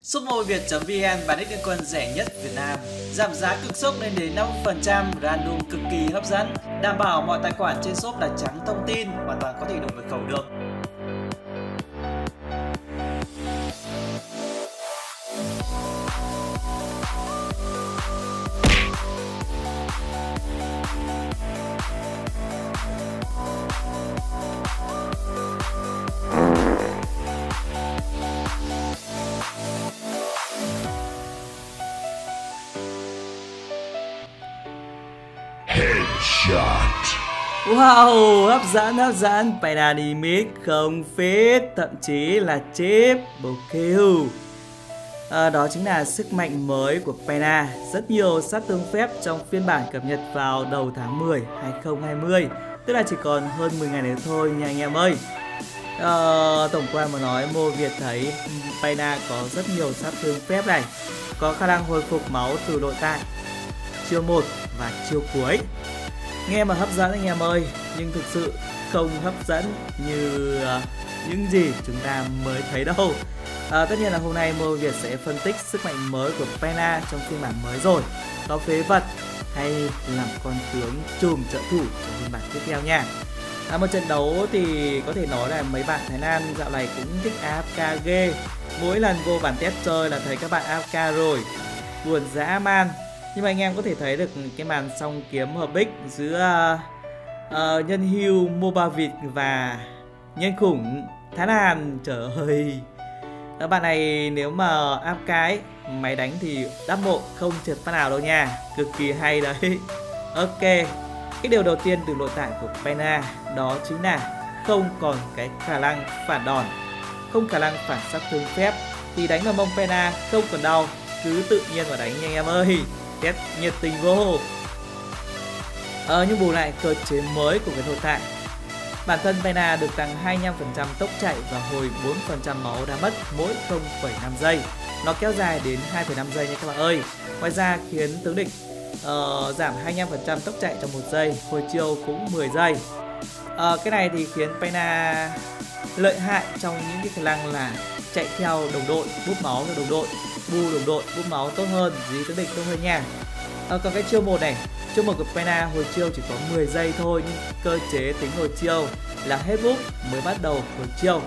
Shopmobile.vn bán đích liên quân rẻ nhất Việt Nam. Giảm giá cực sốc lên đến 50%, random cực kỳ hấp dẫn. Đảm bảo mọi tài khoản trên shop là trắng thông tin, hoàn toàn có thể đổi mật khẩu được. Wow, hấp dẫn, Dynamic không fit, thậm chí là chip, bầu kill. Đó chính là sức mạnh mới của Pena. Rất nhiều sát thương phép trong phiên bản cập nhật vào đầu tháng 10 2020. Tức là chỉ còn hơn 10 ngày nữa thôi nha anh em ơi. Tổng quan mà nói, Mo Việt thấy Pena có rất nhiều sát thương phép này, có khả năng hồi phục máu từ nội tại, chiêu 1 và chiêu cuối. Nghe mà hấp dẫn anh em ơi, nhưng thực sự không hấp dẫn như những gì chúng ta mới thấy đâu. Tất nhiên là hôm nay Mo Việt sẽ phân tích sức mạnh mới của Pena trong phiên bản mới rồi. Có phế vật hay làm con tướng trùm trợ thủ trong phiên bản tiếp theo nha. Một trận đấu thì có thể nói là mấy bạn Thái Lan dạo này cũng thích AFK ghê. Mỗi lần vô bản test chơi là thấy các bạn AFK rồi, buồn dã man. Nhưng mà anh em có thể thấy được cái màn song kiếm hợp bích giữa nhân hưu Moba Vịt và nhân khủng Thái Lan. Trời ơi, các bạn này nếu mà áp cái máy đánh thì đắp mộ không trượt phát nào đâu nha. Cực kỳ hay đấy. Ok, cái điều đầu tiên từ nội tại của Pena đó chính là không còn cái khả năng phản đòn, không khả năng phản sát thương phép, thì đánh vào mông Pena không còn đau, cứ tự nhiên mà đánh nha anh em ơi. Test nhiệt tình vô. Nhưng bù lại cơ chế mới của cái nội tại, bản thân Pena được tăng 25% tốc chạy và hồi 4% máu đã mất mỗi 0,5 giây. Nó kéo dài đến 2,5 giây nha các bạn ơi. Ngoài ra khiến tướng địch giảm 25% tốc chạy trong 1 giây, hồi chiêu cũng 10 giây. Cái này thì khiến Pena lợi hại trong những cái khả năng là chạy theo đồng đội, búp máu cho đồng đội, bù đồng đội, búp máu tốt hơn, dí tướng địch tốt hơn nha. Còn cái chiêu 1 này, chiêu 1 của Pena hồi chiêu chỉ có 10 giây thôi, nhưng cơ chế tính hồi chiêu là hết búp mới bắt đầu hồi chiêu.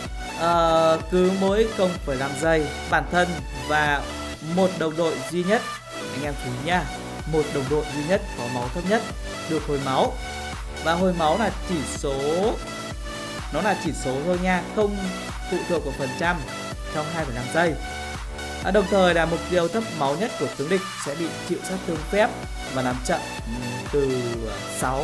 Cứ mỗi 0,5 giây, bản thân và một đồng đội duy nhất, anh em chú ý nha, một đồng đội duy nhất có máu thấp nhất được hồi máu. Và hồi máu là chỉ số, nó là chỉ số thôi nha, không phụ thuộc vào phần trăm trong 2,5 giây. Đồng thời là mục tiêu thấp máu nhất của tướng địch sẽ bị chịu sát thương phép và làm chậm từ 6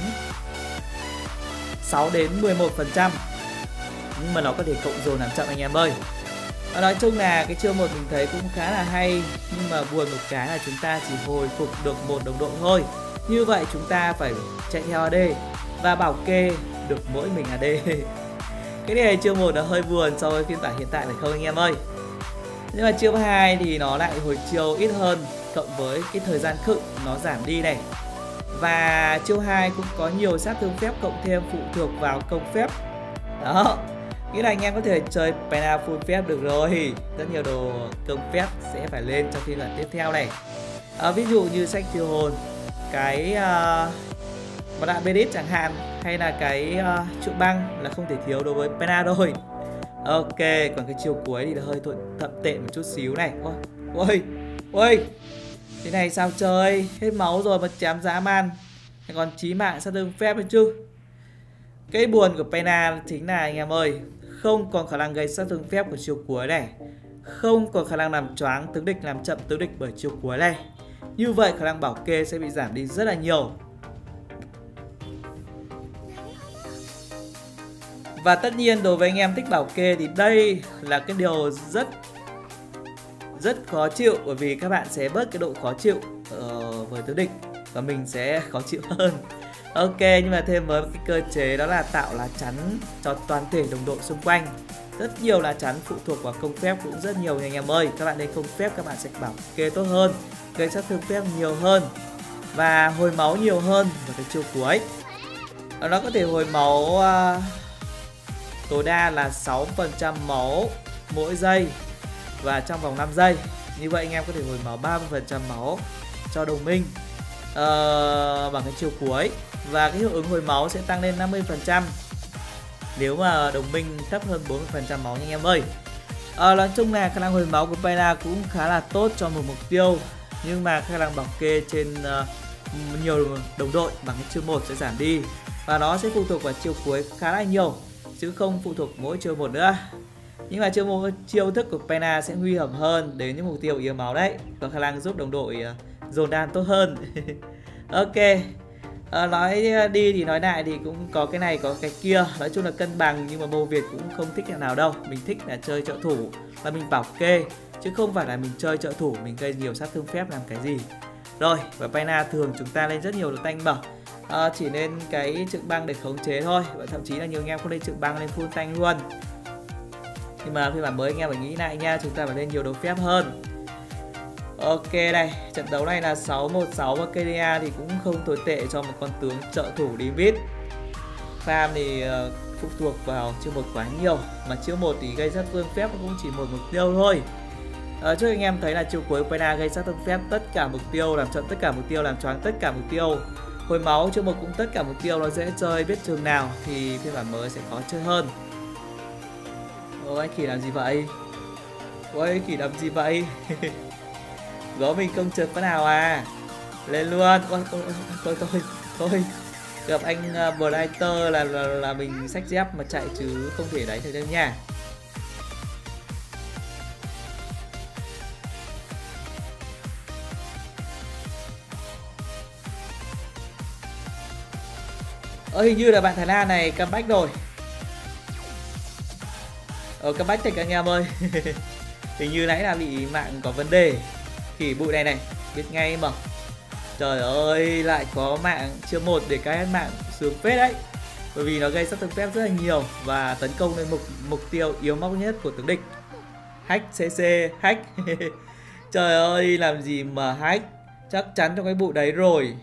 đến 11%. Nhưng mà nó có thể cộng dồn làm chậm anh em ơi. Nói chung là cái chiêu 1 mình thấy cũng khá là hay, nhưng mà buồn một cái là chúng ta chỉ hồi phục được một đồng đội thôi. Như vậy chúng ta phải chạy theo AD và bảo kê được mỗi mình AD. Cái này chiêu 1 là hơi buồn so với phiên bản hiện tại phải không anh em ơi. Nhưng mà chiêu 2 thì nó lại hồi chiêu ít hơn, cộng với cái thời gian khựng nó giảm đi này. Và chiêu 2 cũng có nhiều sát thương phép cộng thêm phụ thuộc vào công phép. Đó, nghĩa là anh em có thể chơi Pena full phép được rồi. Rất nhiều đồ công phép sẽ phải lên trong phiên bản tiếp theo này. Ví dụ như sách thiêu hồn, cái mặt nạ Bedit chẳng hạn, hay là cái trụ băng là không thể thiếu đối với Pena rồi. Ok, còn cái chiều cuối thì là hơi thậm tệ một chút xíu này. Ôi, thế này sao chơi, hết máu rồi mà chém dã man, còn chí mạng sát thương phép nữa chứ. Cái buồn của Pena chính là anh em ơi, không còn khả năng gây sát thương phép của chiều cuối này, không còn khả năng làm choáng tướng địch, làm chậm tướng địch bởi chiều cuối này. Như vậy khả năng bảo kê sẽ bị giảm đi rất là nhiều. Và tất nhiên đối với anh em thích bảo kê thì đây là cái điều rất khó chịu, bởi vì các bạn sẽ bớt cái độ khó chịu với tướng địch và mình sẽ khó chịu hơn. Ok, nhưng mà thêm với cái cơ chế đó là tạo lá chắn cho toàn thể đồng đội xung quanh. Rất nhiều lá chắn phụ thuộc vào công phép cũng rất nhiều nha anh em ơi. Các bạn lên công phép các bạn sẽ bảo kê tốt hơn, gây sát thương phép nhiều hơn và hồi máu nhiều hơn vào cái chiêu cuối. Nó có thể hồi máu tối đa là 6% máu mỗi giây và trong vòng 5 giây. Như vậy anh em có thể hồi máu 30% máu cho đồng minh bằng cái chiêu cuối. Và cái hiệu ứng hồi máu sẽ tăng lên 50% nếu mà đồng minh thấp hơn 40% máu nha anh em ơi. Nói chung là khả năng hồi máu của Payna cũng khá là tốt cho một mục tiêu, nhưng mà khả năng bảo kê trên nhiều đồng đội bằng cái chiêu 1 sẽ giảm đi, và nó sẽ phụ thuộc vào chiêu cuối khá là nhiều chứ không phụ thuộc mỗi chiêu 1 nữa. Nhưng mà chiêu thức của Payna sẽ nguy hiểm hơn đến những mục tiêu yếu máu đấy, có khả năng giúp đồng đội dồn đan tốt hơn. Ok, nói đi thì nói lại thì cũng có cái này có cái kia, nói chung là cân bằng, nhưng mà Mô Việt cũng không thích cái nào đâu. Mình thích là chơi trợ thủ và mình bảo kê, chứ không phải là mình chơi trợ thủ mình gây nhiều sát thương phép làm cái gì. Rồi, và Payna thường chúng ta lên rất nhiều đồ tanh bảo, chỉ nên cái trực băng để khống chế thôi, và thậm chí là nhiều anh em không lên trực băng lên full tanh luôn. Nhưng mà phiên bản mới anh em phải nghĩ lại nha, chúng ta phải lên nhiều đồ phép hơn. Ok đây, trận đấu này là 6-1-6 và KDA thì cũng không tồi tệ cho một con tướng trợ thủ đi mid. Farm thì phụ thuộc vào chiêu 1 quá nhiều, mà chiêu 1 thì gây sát thương phép cũng chỉ một mục tiêu thôi. Trước anh em thấy là chiêu cuối Payna gây sát thương phép tất cả mục tiêu, làm chậm tất cả mục tiêu, làm choáng tất cả mục tiêu. Hồi máu chiêu 1 cũng tất cả mục tiêu, nó dễ chơi biết chừng nào thì phiên bản mới sẽ khó chơi hơn. Ôi anh Khỉ làm gì vậy? Ôi anh Khỉ làm gì vậy? Gó mình không trượt phát nào à? Lên luôn. Thôi gặp anh Blighter là mình xách dép mà chạy chứ không thể đánh được đâu nha. Hình như là bạn Thái Lan này comeback rồi. Comeback thật anh em ơi. Hình như nãy là bị mạng có vấn đề. Khỉ bụi này biết ngay mà. Trời ơi, lại có mạng chiêu 1 để cái mạng sướng phết đấy. Bởi vì nó gây sát thương phép rất là nhiều và tấn công lên mục tiêu yếu móc nhất của tướng địch. Hack CC, hack. Trời ơi, làm gì mà hack. Chắc chắn trong cái bụi đấy rồi.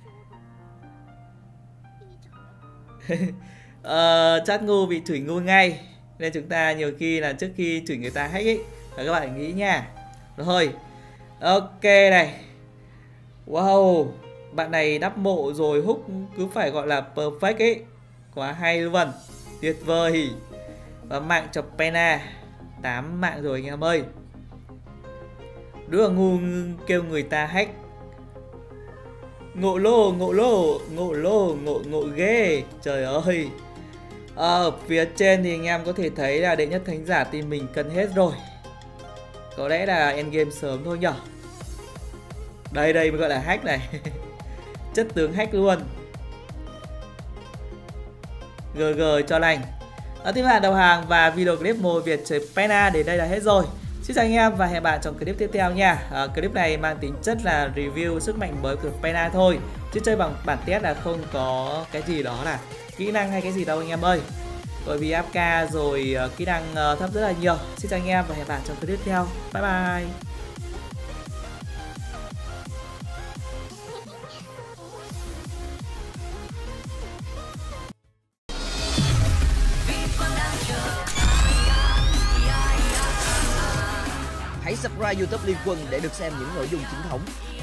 Chat ngu bị chửi ngu ngay. Nên chúng ta nhiều khi là trước khi chửi người ta hack ấy là các bạn nghĩ nha. Rồi, ok này. Wow, bạn này đắp mộ rồi húc cứ phải gọi là perfect ấy. Quá hay luôn, tuyệt vời. Và mạng cho Payna 8 mạng rồi anh em ơi. Đúng là ngu kêu người ta hack. Ngộ lô ghê. Trời ơi. Ở phía trên thì anh em có thể thấy là đệ nhất thánh giả team mình cân hết rồi. Có lẽ là endgame sớm thôi nhở. Đây mới gọi là hack này. Chất tướng hack luôn. GG cho lành. Tiếp là đầu hàng và video clip Mô Việt chơi Payna đến đây là hết rồi. Xin chào anh em và hẹn gặp bạn trong clip tiếp theo nha. Clip này mang tính chất là review sức mạnh mới của Payna thôi, chứ chơi bằng bản test là không có cái gì đó là kỹ năng hay cái gì đâu anh em ơi. Bởi vì AFK rồi kỹ năng thấp rất là nhiều. Xin chào anh em và hẹn gặp bạn trong clip tiếp theo. Bye bye. Hãy subscribe YouTube Liên Quân để được xem những nội dung chính thống.